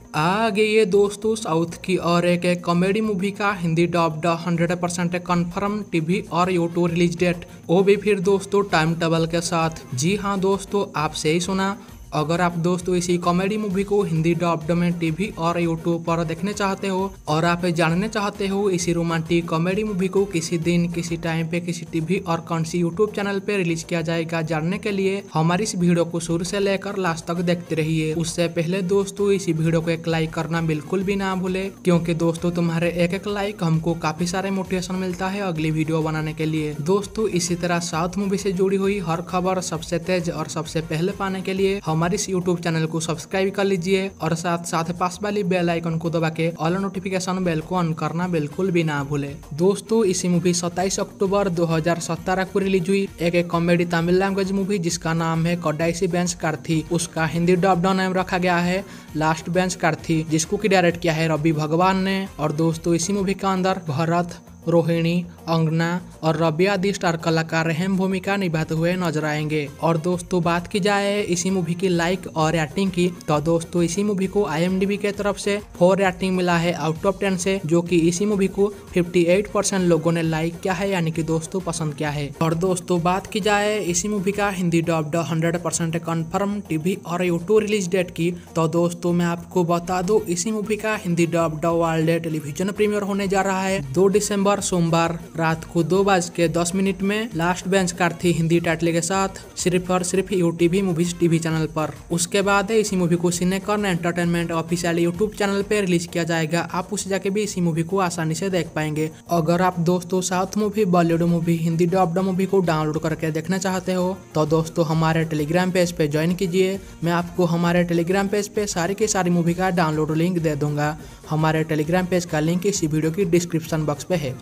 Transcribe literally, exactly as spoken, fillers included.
आ गई है दोस्तों साउथ की और एक, एक कॉमेडी मूवी का Hindi dubbed hundred percent confirm TV और यूट्यूब रिलीज डेट, वो भी फिर दोस्तों टाइम टेबल के साथ। जी हाँ दोस्तों, आप सही सुना। अगर आप दोस्तों इसी कॉमेडी मूवी को हिंदी डब्ड में टीवी और यूट्यूब पर देखने चाहते हो और आप जानने चाहते हो इसी रोमांटिक कॉमेडी मूवी को किसी दिन किसी टाइम पे किसी टीवी और कौन सी यूट्यूब चैनल पे रिलीज किया जाएगा, जानने के लिए हमारी इस वीडियो को शुरू से लेकर लास्ट तक देखते रहिए। उससे पहले दोस्तों इसी वीडियो को एक लाइक करना बिल्कुल भी ना भूले, क्योंकि दोस्तों तुम्हारे एक एक लाइक हमको काफी सारे मोटिवेशन मिलता है अगली वीडियो बनाने के लिए। दोस्तों इसी तरह साउथ मूवी से जुड़ी हुई हर खबर सबसे तेज और सबसे पहले पाने के लिए हमारे इस यूट्यूब चैनल को सब्सक्राइब कर लीजिए और साथ साथ पास वाली बेल आइकन को दबा के ऑल नोटिफिकेशन बेल को ऑन करना बिल्कुल भी ना भूले। दोस्तों इसी मूवी सत्ताईस अक्टूबर दो हज़ार सत्रह को रिलीज हुई एक, एक कॉमेडी तमिल लैंग्वेज मूवी जिसका नाम है कोडाइसी बेंच कार्थी। उसका हिंदी डब्ड नाम रखा गया है लास्ट बेंच कार्थी, जिसको की डायरेक्ट किया है रवि भगवान ने। और दोस्तों इसी मूवी का अंदर भरत, रोहिणी, अंगना और रवि आदि स्टार कलाकार अहम भूमिका निभाते हुए नजर आएंगे। और दोस्तों बात की जाए इसी मूवी की लाइक और रेटिंग की, तो दोस्तों इसी मूवी को आई एम डी बी के तरफ से फोर रेटिंग मिला है आउट ऑफ टेन से, जो कि इसी मूवी को अट्ठावन परसेंट लोगों ने लाइक किया है, यानी कि दोस्तों पसंद किया है। और दोस्तों बात की जाए इसी मूवी का Hindi dubbed hundred percent confirm TV और यूट्यूब रिलीज डेट की, तो दोस्तों मैं आपको बता दूं इसी मूवी का Hindi dubbed world television premiere होने जा रहा है दो दिसंबर सोमवार रात को दो बज के दस मिनट में last bench Karthi Hindi title के साथ सिर्फ और सिर्फ यूटीवी मूवीज टीवी चैनल पर। उसके बाद इसी मूवी को Cinekorn entertainment official YouTube channel पे रिलीज किया जाएगा। आप उसे जाके भी इसी मूवी को आसानी से देख पाएंगे। अगर आप दोस्तों south movie, Bollywood movie, Hindi dubbed movie को डाउनलोड करके देखना चाहते हो तो दोस्तों हमारे टेलीग्राम पेज पे ज्वाइन कीजिए। मैं आपको हमारे टेलीग्राम पेज पे सारी की सारी मूवी का डाउनलोड लिंक दे दूंगा। हमारे टेलीग्राम पेज का लिंक इसी वीडियो की डिस्क्रिप्शन बॉक्स पे है।